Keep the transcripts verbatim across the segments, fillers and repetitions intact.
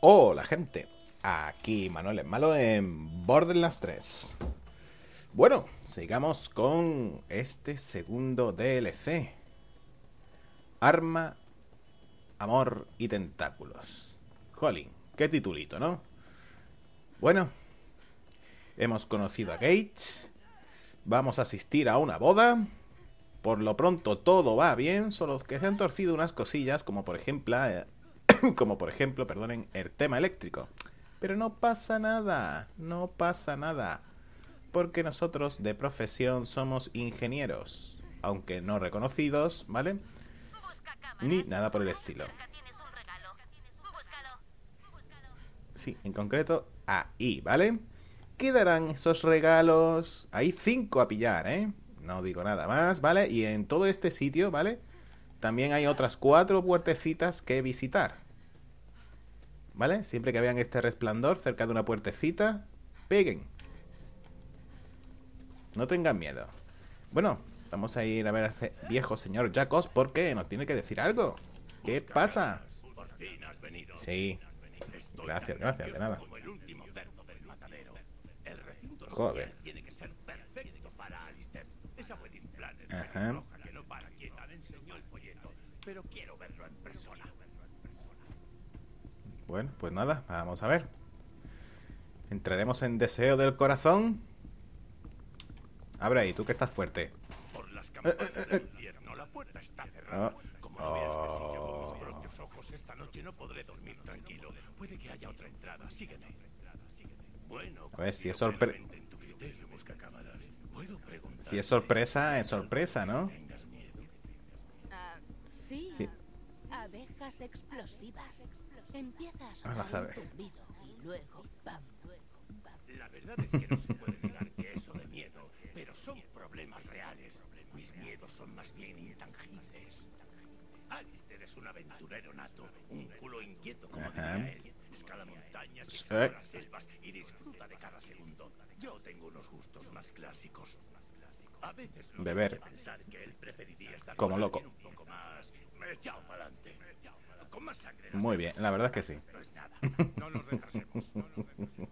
Hola gente, aquí Manuel es Malo en Borderlands tres. Bueno, sigamos con este segundo D L C. Arma, amor y tentáculos. Jolín, qué titulito, ¿no? Bueno, hemos conocido a Gage. Vamos a asistir a una boda. Por lo pronto todo va bien, solo que se han torcido unas cosillas, como por ejemplo... Eh, como por ejemplo, perdonen, el tema eléctrico. Pero no pasa nada, no pasa nada. Porque nosotros de profesión somos ingenieros, aunque no reconocidos, ¿vale? Ni nada por el estilo. Sí, en concreto, ahí, ¿vale? Quedarán esos regalos. Hay cinco a pillar, ¿eh? No digo nada más, ¿vale? Y en todo este sitio, ¿vale? También hay otras cuatro puertecitas que visitar, ¿vale? Siempre que vean este resplandor cerca de una puertecita, peguen. No tengan miedo. Bueno, vamos a ir a ver a ese viejo señor Jacobs porque nos tiene que decir algo. ¿Qué pasa? Sí. Gracias, gracias, de nada. Joder. Ajá. Pero quiero verlo en persona. Bueno, pues nada, vamos a ver. Entraremos en deseo del corazón. Abre ahí, tú que estás fuerte. Por las campanas del infierno, la puerta está cerrada. Como no veas que si yo con mis propios ojos esta noche no podré dormir tranquilo. Puede que haya otra entrada. Sígueme. Bueno, a ver, si es sorpresa. Si es sorpresa, es sorpresa, ¿no? Sí. Sí. Abejas explosivas. Empiezas Ah, las con un abejas. zumbido y luego pam. La verdad es que no se puede negar que eso de miedo, pero son problemas reales. Mis miedos son más bien intangibles. Alistair es un aventurero nato, un culo inquieto como Ajá. diría él. Escala montañas, Sí. explora selvas y disfruta de cada segundo. Yo tengo unos gustos más clásicos. A veces no Beber. dejo de pensar que él preferiría estar Como con loco. alguien un poco más echado para adelante. Con más sangre. Muy bien, la verdad es que sí. No es nada. No nos retrasemos. No nos retrasemos.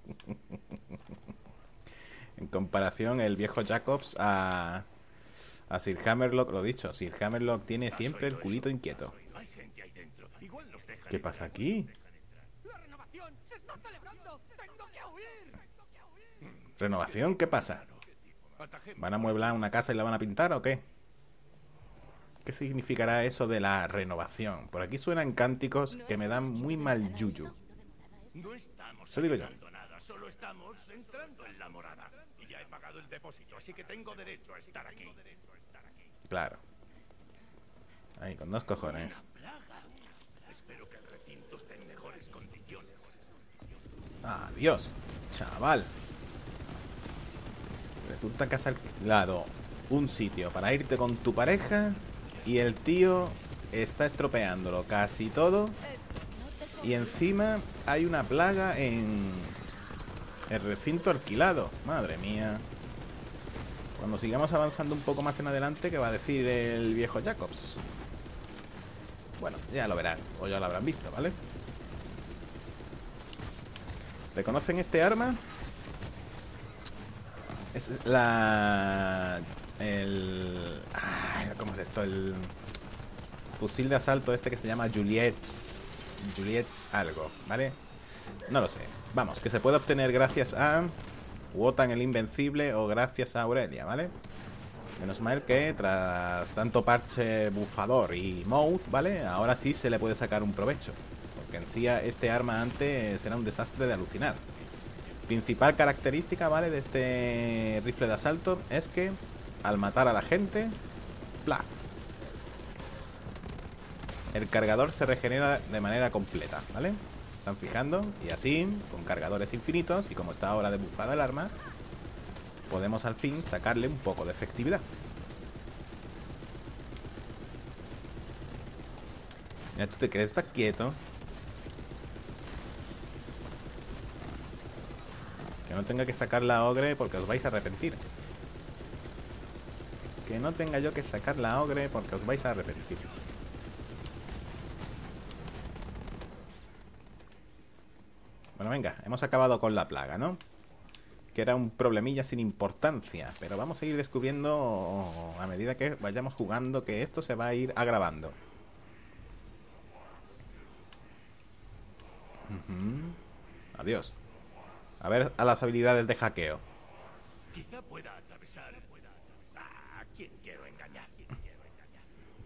En comparación, el viejo Jacobs a, a Sir Hammerlock, lo dicho, Sir Hammerlock tiene siempre el culito inquieto. Hay gente ahí dentro. Igual nos dejan ¿Qué pasa aquí? ¡La renovación se está celebrando! ¡Tengo que huir! ¡Tengo que huir! ¿Renovación? ¿Qué pasa? ¿Van a amueblar una casa y la van a pintar o qué? ¿Qué significará eso de la renovación? Por aquí suenan cánticos que me dan muy mal yuyu. No estamos Eso digo yo. celebrando nada, solo estamos entrando en la morada. Y ya he pagado el depósito, así que tengo derecho a estar aquí. Claro. Ahí, con dos cojones. Plaga. Espero que el recinto esté en mejores condiciones. Adiós, chaval. Resulta que has alquilado un sitio para irte con tu pareja y el tío está estropeándolo casi todo. Y encima hay una plaga en el recinto alquilado. Madre mía. Cuando sigamos avanzando un poco más en adelante, ¿qué va a decir el viejo Jacobs? Bueno, ya lo verán, o ya lo habrán visto, ¿vale? ¿Reconocen este arma? Es la... El... Ah, ¿cómo es esto? El fusil de asalto este que se llama Juliet's... Juliet's algo, ¿vale? No lo sé. Vamos, que se puede obtener gracias a Wotan el Invencible o gracias a Aurelia, ¿vale? Menos mal que tras tanto parche bufador y mouth, ¿vale? Ahora sí se le puede sacar un provecho. Porque en sí este arma antes era un desastre de alucinar. Principal característica, ¿vale? De este rifle de asalto es que al matar a la gente, ¡plá! El cargador se regenera de manera completa, ¿vale? ¿Están fijando? Y así, con cargadores infinitos, y como está ahora de bufada el arma, podemos al fin sacarle un poco de efectividad. Mira, tú te crees, estás quieto. Que no tenga que sacar la ogre porque os vais a arrepentir. Que no tenga yo que sacar la ogre porque os vais a arrepentir. Bueno, venga, hemos acabado con la plaga, ¿no? Que era un problemilla sin importancia. Pero vamos a ir descubriendo a medida que vayamos jugando que esto se va a ir agravando. Uh-huh. Adiós. A ver a las habilidades de hackeo. Quizá pueda atravesar. ¿A quién quiero engañar? ¿Quién quiero engañar?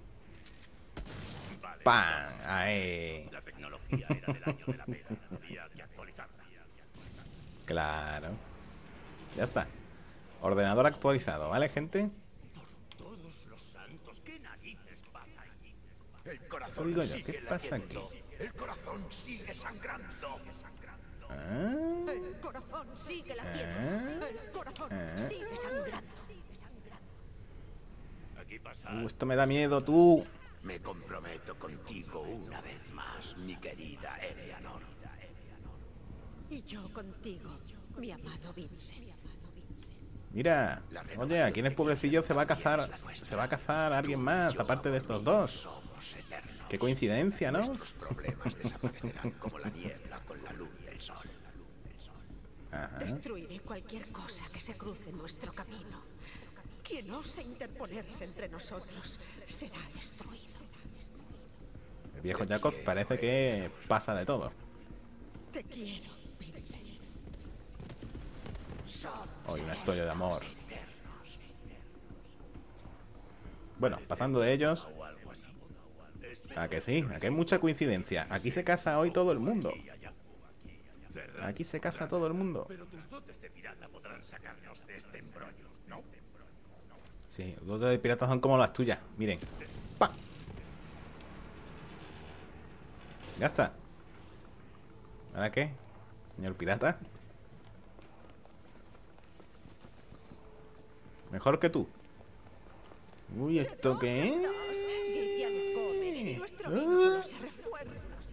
Vale. ¡Pam! Ahí. La tecnología era del año de la pera. Había que actualizarla. Claro. Ya está. Ordenador actualizado, ¿vale, gente? Por todos los santos, ¿qué narices pasa ahí? El Eso corazón digo yo, sigue ¿qué pasa aquí? latiendo. El corazón sigue sangrando. ¿Ah? El corazón sigue ¿Ah? latiendo. El corazón ¿Ah? sigue sangrando. Aquí pasa. Uh, esto me da miedo, tú. Me comprometo contigo una vez más, mi querida Eleanor. Y yo contigo, mi amado Vincent. Mira, oye, aquí en el pueblecillo se va a cazar. Se va a cazar a alguien más, aparte de estos dos. Somos eternos. Qué coincidencia, ¿no? Nuestros problemas desaparecerán como la niebla con la luz del sol. Ajá. Destruiré cualquier cosa que se cruce en nuestro camino. Quien ose interponerse entre nosotros será destruido. El viejo Jacob parece que pasa de todo. Te quiero, Vincent. Hoy una historia de amor. Bueno, pasando de ellos. ¿A que sí? Aquí hay mucha coincidencia. Aquí se casa hoy todo el mundo. Aquí se casa todo el mundo. Pero tus dotes de pirata podrán sacarnos de este embrollo, ¿no? Sí, los dotes de pirata son como las tuyas. Miren. ¡Pa! Ya está. ¿Ahora qué? Señor pirata. Mejor que tú. Uy, ¿esto qué es? Guillian Comer y nuestro vínculo se refuerza.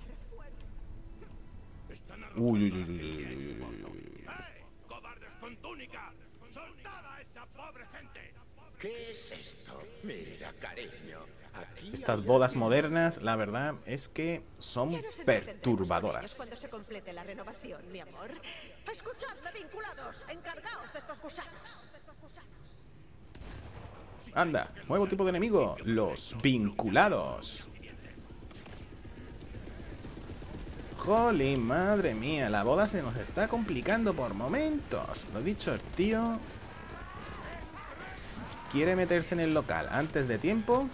Están Uy, uy, arrojando uy, a uy, gente que uy, es uy, voto. uy, uy. ¡Eh! ¡Cobardes con túnica! ¡Soltad a esa pobre gente! ¿Qué es esto? Mira, cariño. Aquí Estas hay bodas alguien- modernas, la verdad es que son Ya nos entretendremos con ellos perturbadoras. cuando se complete la renovación, mi amor. Escuchadme, vinculados. Encargaos de estos gusanos. Anda, nuevo tipo de enemigo, los vinculados. Jolín, madre mía, la boda se nos está complicando por momentos. Lo dicho, el tío quiere meterse en el local antes de tiempo.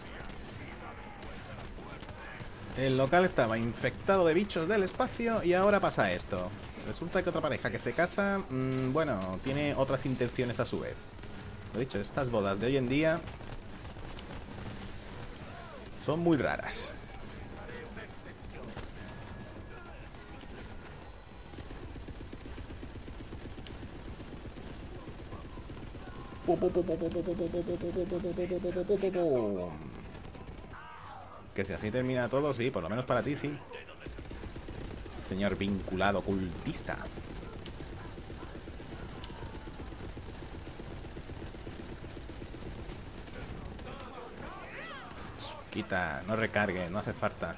El local estaba infectado de bichos del espacio y ahora pasa esto. Resulta que otra pareja que se casa, mmm, bueno, tiene otras intenciones a su vez. Lo dicho, estas bodas de hoy en día son muy raras. Que si así termina todo, sí, por lo menos para ti, sí. Señor vinculado cultista. Quita, no recargue, no hace falta.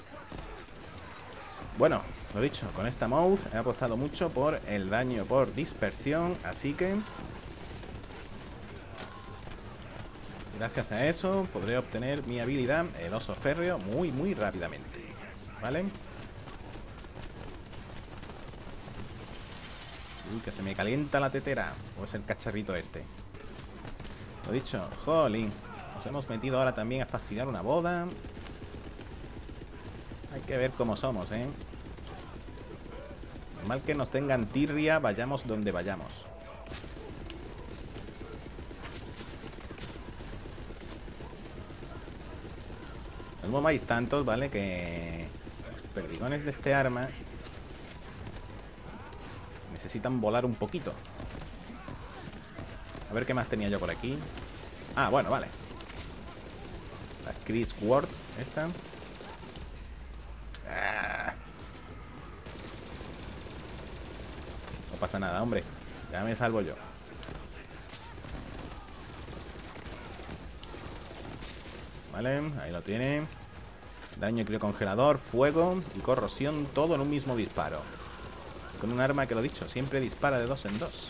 Bueno, lo dicho, con esta mouse he apostado mucho por el daño por dispersión, así que gracias a eso podré obtener mi habilidad, el oso férreo, muy muy rápidamente. ¿Vale? Uy, que se me calienta la tetera. O es el cacharrito este. Lo dicho, jolín. Nos hemos metido ahora también a fastidiar una boda. Hay que ver cómo somos, ¿eh? Normal que nos tengan tirria, vayamos donde vayamos. No mováis tantos, ¿vale? Que los perdigones de este arma necesitan volar un poquito. A ver qué más tenía yo por aquí. Ah, bueno, vale. La Chris Ward, esta. Ah. No pasa nada, hombre. Ya me salvo yo. Vale, ahí lo tiene. Daño criocongelador, fuego y corrosión, todo en un mismo disparo. Con un arma que, lo dicho, siempre dispara de dos en dos.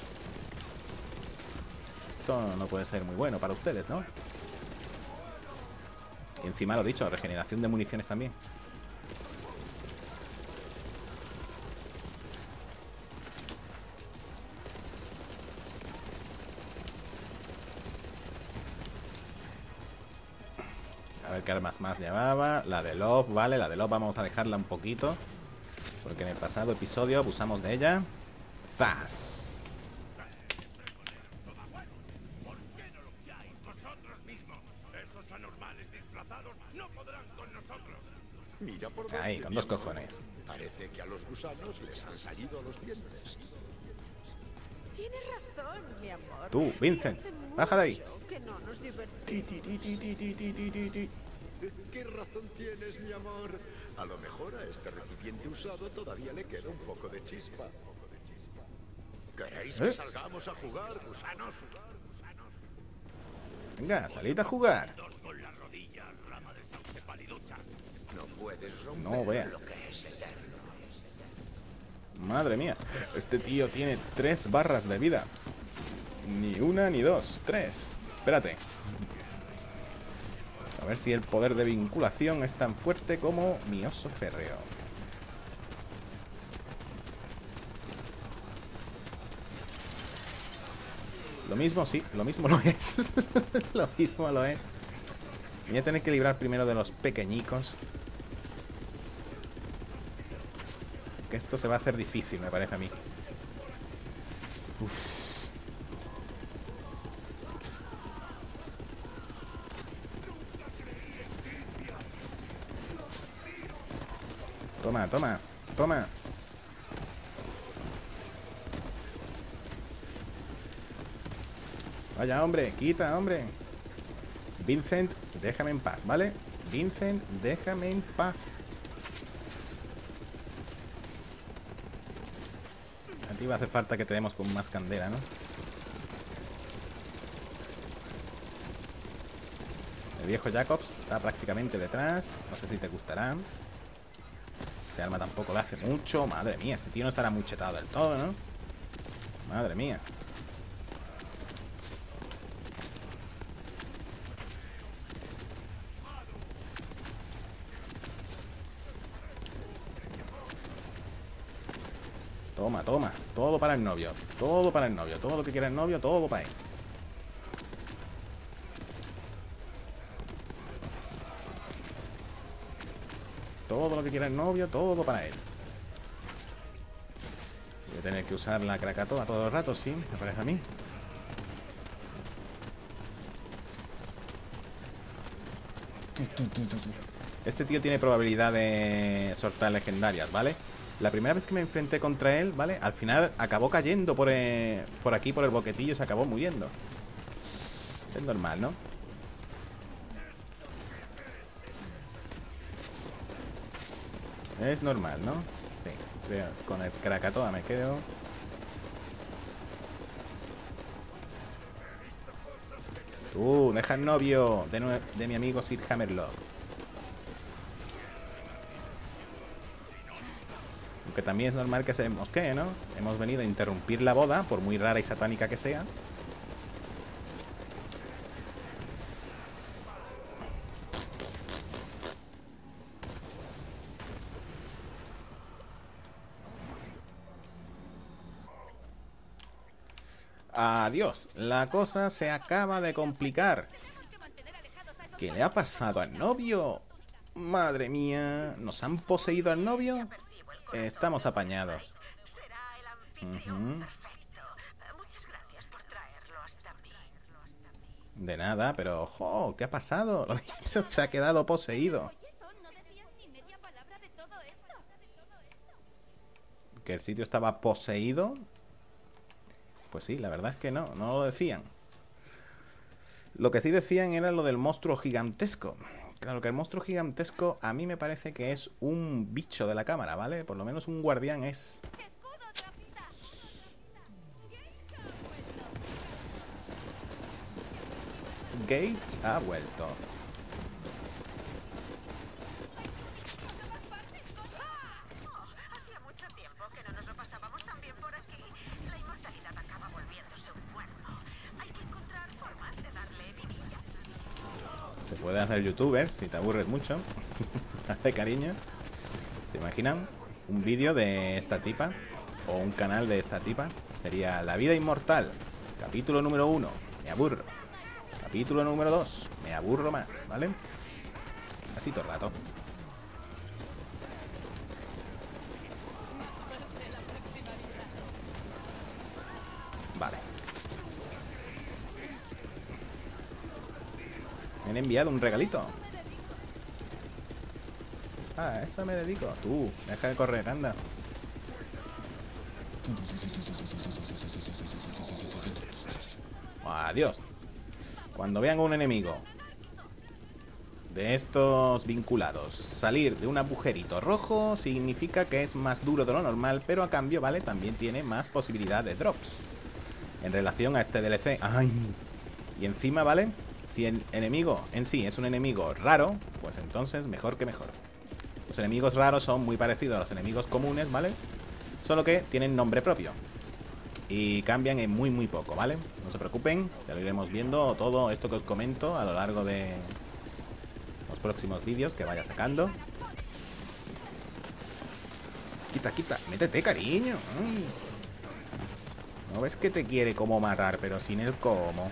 Esto no puede ser muy bueno para ustedes, ¿no? Y encima, lo dicho, regeneración de municiones también. A ver qué armas más llevaba. La de Love, vale, la de Love vamos a dejarla un poquito, porque en el pasado episodio abusamos de ella. ¡Zas! ¿Por qué no lucháis vosotros mismos? Esos anormales disfrazados no podrán con nosotros. Mira por dónde, Ahí, con mi dos amor. cojones. Parece que a los gusanos les han salido los dientes. Tienes razón, mi amor. Tú, Vincent, Y hace baja de ahí. mucho que no nos divertimos. Ti, ti, ti, ti, ti, ti, ti, ti, ti, ti. ¿Qué razón tienes, mi amor? A lo mejor a este recipiente usado todavía le queda un poco de chispa. ¿Queréis ¿Eh? que salgamos a jugar, gusanos? Venga, salid a jugar. Dos con la rodilla, rama de sauce paliducha. No puedes romper No veas. lo que es eterno. Madre mía, este tío tiene tres barras de vida. Ni una ni dos, tres. Espérate. A ver si el poder de vinculación es tan fuerte como mi oso férreo. Lo mismo, sí, lo mismo lo es. Lo mismo lo es. Voy a tener que librar primero de los pequeñicos. Que esto se va a hacer difícil, me parece a mí. Uf. Toma, toma, toma. Vaya, hombre, quita, hombre. Vincent, déjame en paz, ¿vale? Vincent, déjame en paz. A ti va a hacer falta que te demos con más candela, ¿no? El viejo Jacobs está prácticamente detrás. No sé si te gustará. Este arma tampoco le hace mucho. Madre mía, este tío no estará muy chetado del todo, ¿no? Madre mía. Toma, toma. Todo para el novio. Todo para el novio. Todo lo que quiera el novio, todo para él. Todo lo que quiera el novio, todo para él. Voy a tener que usar la Krakatoa todo el rato, sí, me parece a mí. Este tío tiene probabilidad de soltar legendarias, ¿vale? La primera vez que me enfrenté contra él, ¿vale? Al final acabó cayendo por, eh, por aquí, por el boquetillo, y se acabó muriendo. Es normal, ¿no? Es normal, ¿no? Sí, creo. Con el Krakatoa me quedo. Uh, deja el novio de, nue- de mi amigo Sir Hammerlock. Aunque también es normal que se mosquee, ¿no? Hemos venido a interrumpir la boda, por muy rara y satánica que sea. Adiós. La cosa se acaba de complicar. ¿Qué le ha pasado al novio? Madre mía. ¿Nos han poseído al novio? Estamos apañados. Será el anfitrión Ujú. perfecto. Muchas gracias por traerlo hasta mí. De nada, pero... ¡ojo! ¿Qué ha pasado? Lo dicho, se ha quedado poseído. Folletón, no decían ni media palabra de todo esto. ¿Que el sitio estaba poseído? Pues sí, la verdad es que no, no lo decían. Lo que sí decían era lo del monstruo gigantesco. Claro que el monstruo gigantesco a mí me parece que es un bicho de la cámara, ¿vale? Por lo menos un guardián es. ¡Escudo, trapita! Gates ha vuelto. Hacía mucho tiempo que no nos lo pasábamos puede hacer youtuber si te aburres mucho. Hace cariño. ¿Se imaginan? Un vídeo de esta tipa o un canal de esta tipa. Sería La vida inmortal. Capítulo número uno. Me aburro. Capítulo número dos. Me aburro más, ¿vale? Así todo el rato. Vale. Me han enviado un regalito. Ah, a eso me dedico. Tú, deja de correr, anda. Adiós. Cuando vean a un enemigo de estos vinculados salir de un agujerito rojo, significa que es más duro de lo normal, pero a cambio, ¿vale? También tiene más posibilidad de drops en relación a este D L C. ¡Ay! Y encima, ¿vale? Si el enemigo en sí es un enemigo raro, pues entonces mejor que mejor. Los enemigos raros son muy parecidos a los enemigos comunes, ¿vale? Solo que tienen nombre propio. Y cambian en muy muy poco, ¿vale? No se preocupen, ya lo iremos viendo todo esto que os comento a lo largo de los próximos vídeos que vaya sacando. Quita, quita, métete, cariño. Ay. No ves que te quiere como matar, pero sin el cómo.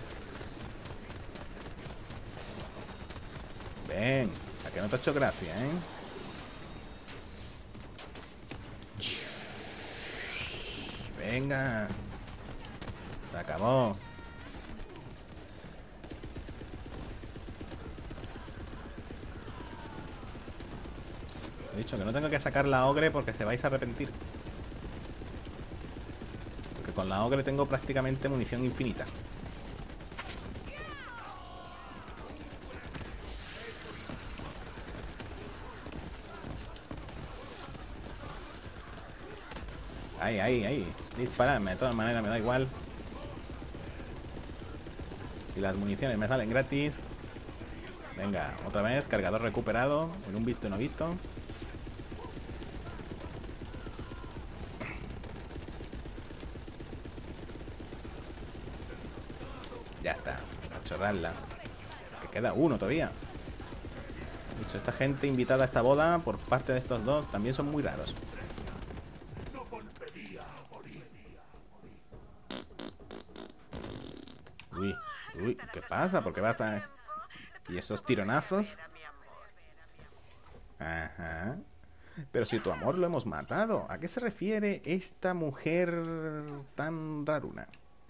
Ven, a que no te ha hecho gracia, ¿eh? Venga. Se acabó. He dicho que no tengo que sacar la ogre porque se vais a arrepentir. Porque con la ogre tengo prácticamente munición infinita. Ahí, ahí, ahí. Dispararme, de todas maneras me da igual. Y las municiones me salen gratis. Venga, otra vez, cargador recuperado. En un visto y no visto. Ya está, a chorrarla. Que queda uno todavía. De hecho, esta gente invitada a esta boda por parte de estos dos también son muy raros. Uy, uy, ¿qué pasa? ¿Por qué va a estar...? ¿Y esos tironazos? Ajá. Pero si tu amor lo hemos matado. ¿A qué se refiere esta mujer tan raruna?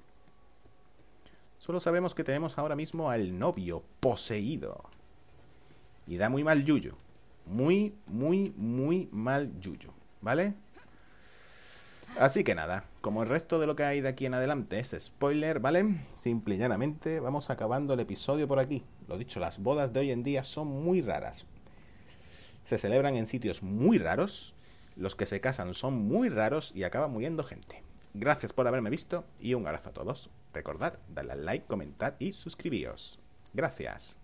Solo sabemos que tenemos ahora mismo al novio poseído. Y da muy mal yuyo. Muy, muy, muy mal yuyo. ¿Vale? Así que nada, como el resto de lo que hay de aquí en adelante es spoiler, ¿vale? Simple y llanamente vamos acabando el episodio por aquí. Lo dicho, las bodas de hoy en día son muy raras. Se celebran en sitios muy raros, los que se casan son muy raros y acaba muriendo gente. Gracias por haberme visto y un abrazo a todos. Recordad, darle al like, comentad y suscribíos. Gracias.